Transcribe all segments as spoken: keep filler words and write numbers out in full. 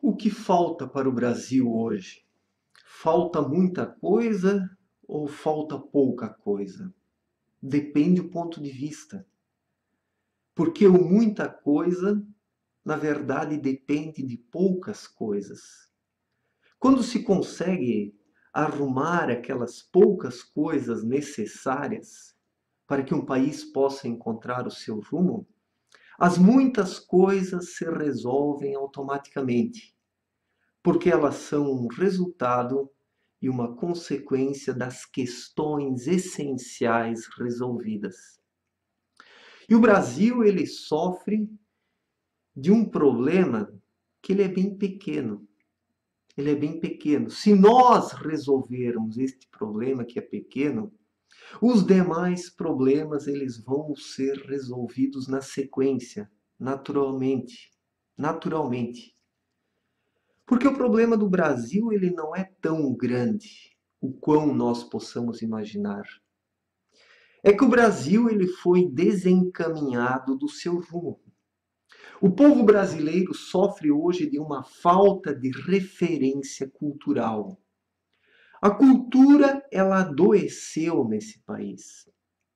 O que falta para o Brasil hoje? Falta muita coisa ou falta pouca coisa? Depende do ponto de vista. Porque o muita coisa, na verdade, depende de poucas coisas. Quando se consegue arrumar aquelas poucas coisas necessárias para que um país possa encontrar o seu rumo, as muitas coisas se resolvem automaticamente, porque elas são um resultado e uma consequência das questões essenciais resolvidas. E o Brasil, ele sofre de um problema que ele é bem pequeno. Ele é bem pequeno. Se nós resolvermos este problema que é pequeno, os demais problemas eles vão ser resolvidos na sequência, naturalmente, naturalmente. Porque o problema do Brasil ele não é tão grande, o quão nós possamos imaginar. É que o Brasil ele foi desencaminhado do seu rumo. O povo brasileiro sofre hoje de uma falta de referência cultural. A cultura ela adoeceu nesse país.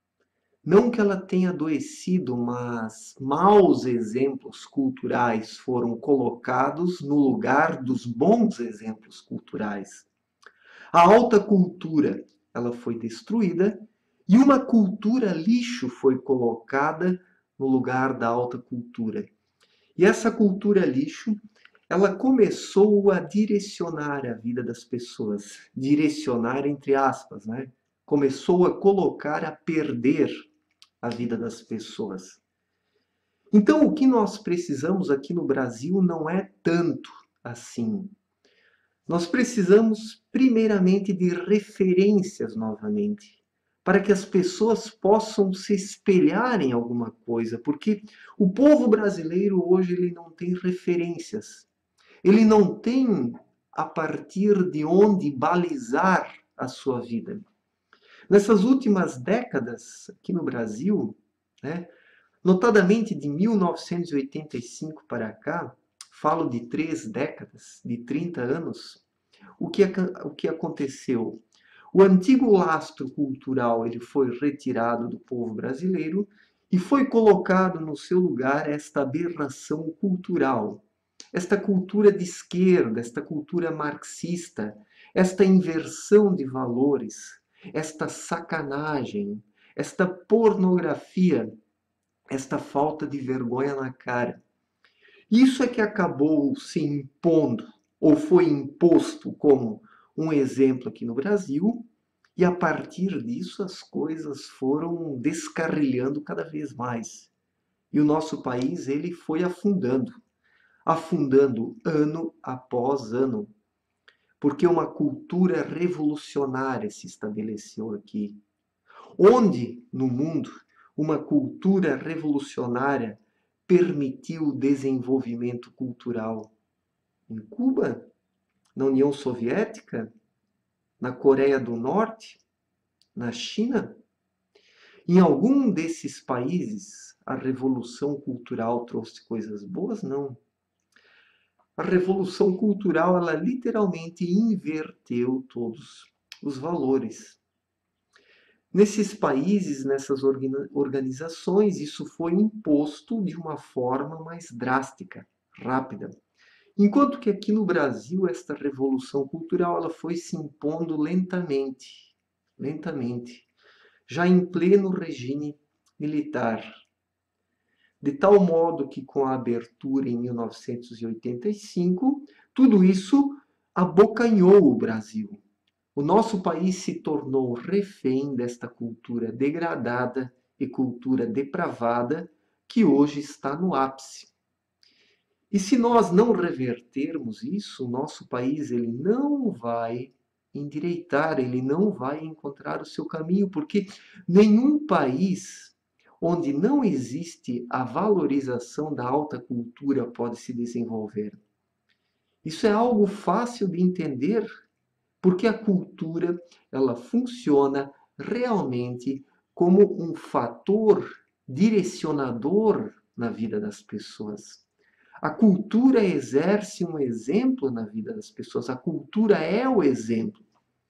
Não que ela tenha adoecido, mas maus exemplos culturais foram colocados no lugar dos bons exemplos culturais. A alta cultura ela foi destruída e uma cultura lixo foi colocada no lugar da alta cultura. E essa cultura lixo, ela começou a direcionar a vida das pessoas, direcionar entre aspas, né? Começou a colocar a perder a vida das pessoas. Então, o que nós precisamos aqui no Brasil não é tanto assim. Nós precisamos, primeiramente, de referências novamente, para que as pessoas possam se espelhar em alguma coisa, porque o povo brasileiro hoje ele não tem referências. Ele não tem a partir de onde balizar a sua vida. Nessas últimas décadas aqui no Brasil, né, notadamente de mil novecentos e oitenta e cinco para cá, falo de três décadas, de trinta anos, o que, o que aconteceu? O antigo lastro cultural ele foi retirado do povo brasileiro e foi colocado no seu lugar esta aberração cultural, esta cultura de esquerda, esta cultura marxista, esta inversão de valores, esta sacanagem, esta pornografia, esta falta de vergonha na cara. Isso é que acabou se impondo, ou foi imposto como um exemplo aqui no Brasil, e a partir disso as coisas foram descarrilhando cada vez mais. E o nosso país ele foi afundando, afundando ano após ano, porque uma cultura revolucionária se estabeleceu aqui. Onde no mundo uma cultura revolucionária permitiu o desenvolvimento cultural? Em Cuba? Na União Soviética? Na Coreia do Norte? Na China? Em algum desses países a revolução cultural trouxe coisas boas? Não. A revolução cultural ela literalmente inverteu todos os valores. Nesses países, nessas organizações, isso foi imposto de uma forma mais drástica, rápida. Enquanto que aqui no Brasil, esta revolução cultural ela foi se impondo lentamente, lentamente, já em pleno regime militar. De tal modo que com a abertura em mil novecentos e oitenta e cinco, tudo isso abocanhou o Brasil. O nosso país se tornou refém desta cultura degradada e cultura depravada que hoje está no ápice. E se nós não revertermos isso, o nosso país ele não vai endireitar, ele não vai encontrar o seu caminho, porque nenhum país onde não existe a valorização da alta cultura pode se desenvolver. Isso é algo fácil de entender, porque a cultura ela funciona realmente como um fator direcionador na vida das pessoas. A cultura exerce um exemplo na vida das pessoas. A cultura é o exemplo.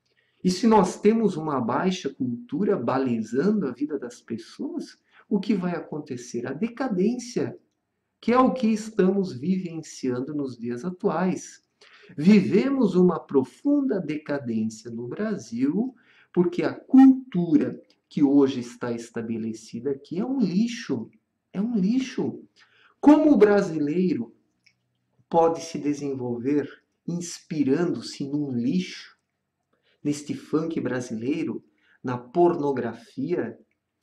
E se nós temos uma baixa cultura balizando a vida das pessoas, o que vai acontecer? A decadência, que é o que estamos vivenciando nos dias atuais. Vivemos uma profunda decadência no Brasil, porque a cultura que hoje está estabelecida aqui é um lixo. É um lixo. Como o brasileiro pode se desenvolver inspirando-se num lixo, neste funk brasileiro, na pornografia,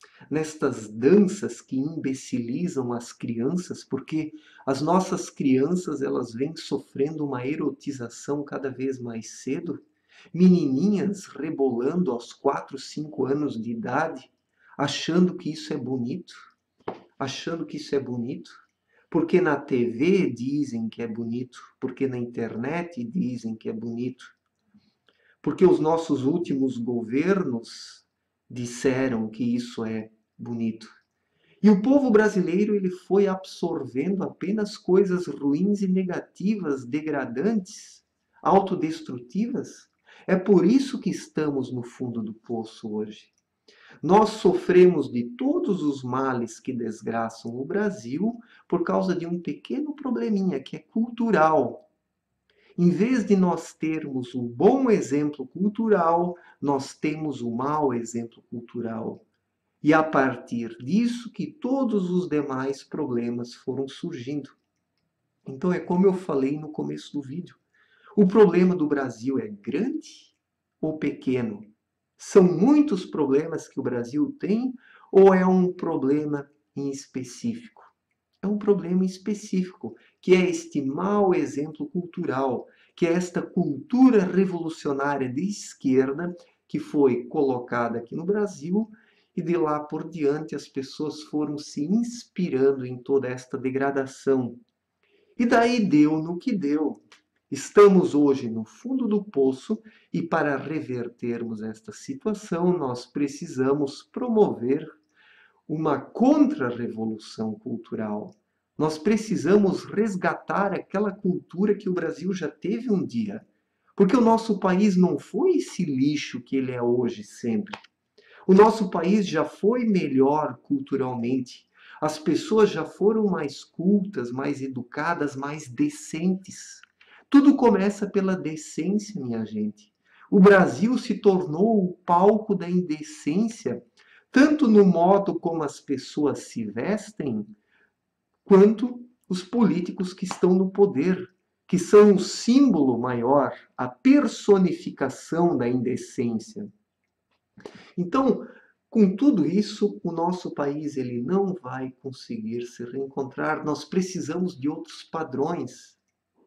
nestas danças que imbecilizam as crianças, porque as nossas crianças elas vêm sofrendo uma erotização cada vez mais cedo, menininhas rebolando aos quatro, cinco anos de idade, achando que isso é bonito, achando que isso é bonito, porque na T V dizem que é bonito, porque na internet dizem que é bonito, porque os nossos últimos governos disseram que isso é bonito. E o povo brasileiro ele foi absorvendo apenas coisas ruins e negativas, degradantes, autodestrutivas. É por isso que estamos no fundo do poço hoje. Nós sofremos de todos os males que desgraçam o Brasil por causa de um pequeno probleminha que é cultural. Em vez de nós termos um bom exemplo cultural, nós temos um mau exemplo cultural. E a partir disso que todos os demais problemas foram surgindo. Então é como eu falei no começo do vídeo. O problema do Brasil é grande ou pequeno? São muitos problemas que o Brasil tem ou é um problema em específico? É um problema específico, que é este mau exemplo cultural, que é esta cultura revolucionária de esquerda que foi colocada aqui no Brasil e de lá por diante as pessoas foram se inspirando em toda esta degradação. E daí deu no que deu. Estamos hoje no fundo do poço e para revertermos esta situação nós precisamos promover uma contra-revolução cultural. Nós precisamos resgatar aquela cultura que o Brasil já teve um dia. Porque o nosso país não foi esse lixo que ele é hoje sempre. O nosso país já foi melhor culturalmente. As pessoas já foram mais cultas, mais educadas, mais decentes. Tudo começa pela decência, minha gente. O Brasil se tornou o palco da indecência, tanto no modo como as pessoas se vestem, quanto os políticos que estão no poder, que são o símbolo maior, a personificação da indecência. Então, com tudo isso, o nosso país ele não vai conseguir se reencontrar. Nós precisamos de outros padrões,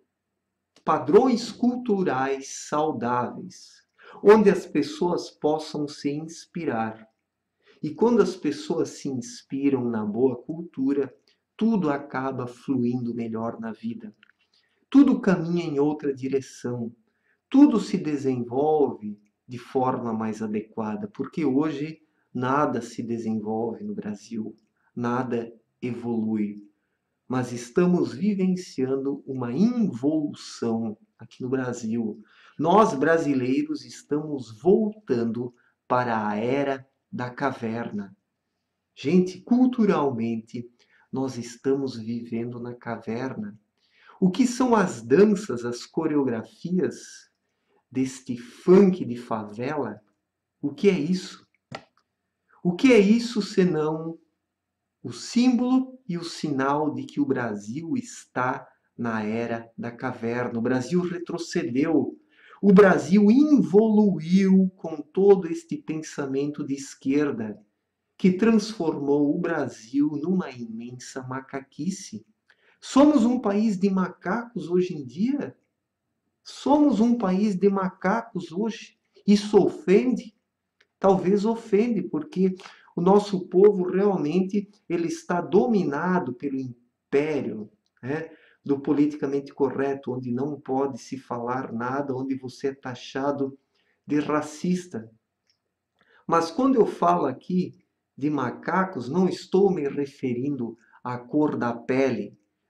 padrões culturais saudáveis, onde as pessoas possam se inspirar. E quando as pessoas se inspiram na boa cultura, tudo acaba fluindo melhor na vida. Tudo caminha em outra direção. Tudo se desenvolve de forma mais adequada, porque hoje nada se desenvolve no Brasil, nada evolui. Mas estamos vivenciando uma involução aqui no Brasil. Nós, brasileiros, estamos voltando para a era da caverna. Gente, culturalmente, nós estamos vivendo na caverna. O que são as danças, as coreografias deste funk de favela? O que é isso? O que é isso senão o símbolo e o sinal de que o Brasil está na era da caverna? O Brasil retrocedeu. O Brasil involuiu com todo este pensamento de esquerda, que transformou o Brasil numa imensa macaquice. Somos um país de macacos hoje em dia? Somos um país de macacos hoje? Isso ofende? Talvez ofende, porque o nosso povo realmente ele está dominado pelo império, né, do politicamente correto, onde não pode se falar nada, onde você é taxado de racista. Mas quando eu falo aqui de macacos, não estou me referindo à cor da pele,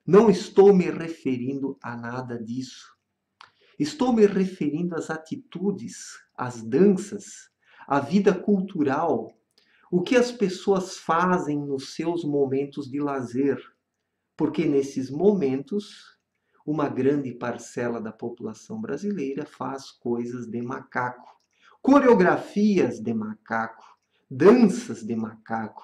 Não estou me referindo a nada disso. Estou me referindo às atitudes, às danças, à vida cultural, o que as pessoas fazem nos seus momentos de lazer, porque nesses momentos uma grande parcela da população brasileira faz coisas de macaco, coreografias de macaco, danças de macaco,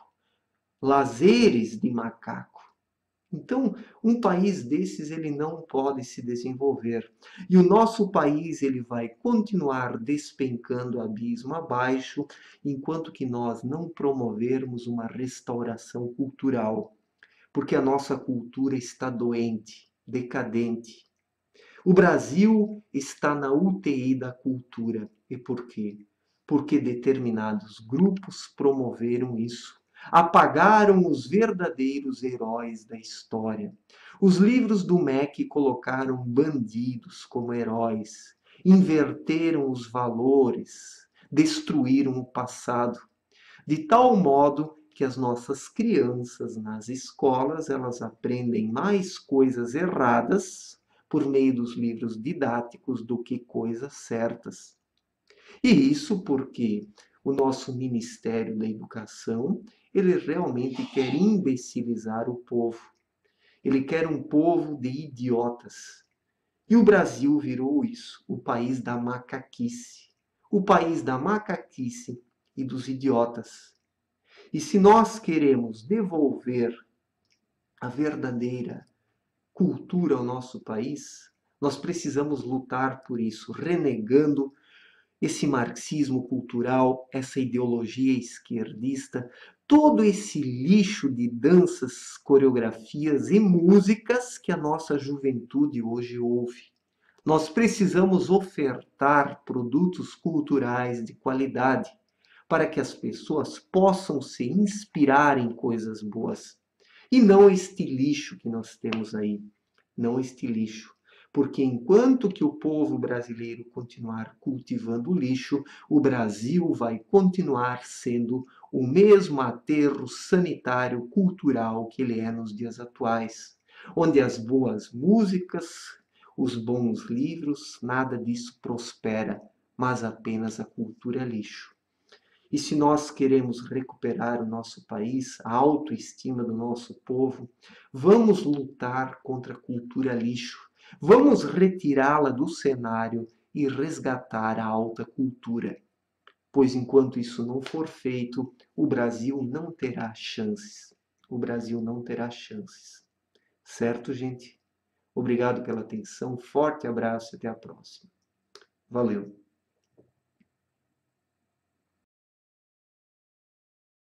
lazeres de macaco. Então, um país desses ele não pode se desenvolver. E o nosso país ele vai continuar despencando abismo abaixo, enquanto que nós não promovermos uma restauração cultural, porque a nossa cultura está doente, decadente. O Brasil está na U T I da cultura. E por quê? Porque determinados grupos promoveram isso. Apagaram os verdadeiros heróis da história. Os livros do M E C colocaram bandidos como heróis, inverteram os valores, destruíram o passado, de tal modo que as nossas crianças nas escolas elas aprendem mais coisas erradas por meio dos livros didáticos do que coisas certas. E isso porque o nosso Ministério da Educação, ele realmente quer imbecilizar o povo. Ele quer um povo de idiotas. E o Brasil virou isso, o país da macaquice. O país da macaquice e dos idiotas. E se nós queremos devolver a verdadeira cultura ao nosso país, nós precisamos lutar por isso, renegando esse marxismo cultural, essa ideologia esquerdista, todo esse lixo de danças, coreografias e músicas que a nossa juventude hoje ouve. Nós precisamos ofertar produtos culturais de qualidade para que as pessoas possam se inspirar em coisas boas. E não este lixo que nós temos aí. Não este lixo. Porque enquanto que o povo brasileiro continuar cultivando lixo, o Brasil vai continuar sendo o mesmo aterro sanitário cultural que ele é nos dias atuais, onde as boas músicas, os bons livros, nada disso prospera, mas apenas a cultura lixo. E se nós queremos recuperar o nosso país, a autoestima do nosso povo, vamos lutar contra a cultura lixo. Vamos retirá-la do cenário e resgatar a alta cultura. Pois enquanto isso não for feito, o Brasil não terá chances. O Brasil não terá chances. Certo, gente? Obrigado pela atenção, forte abraço e até a próxima. Valeu!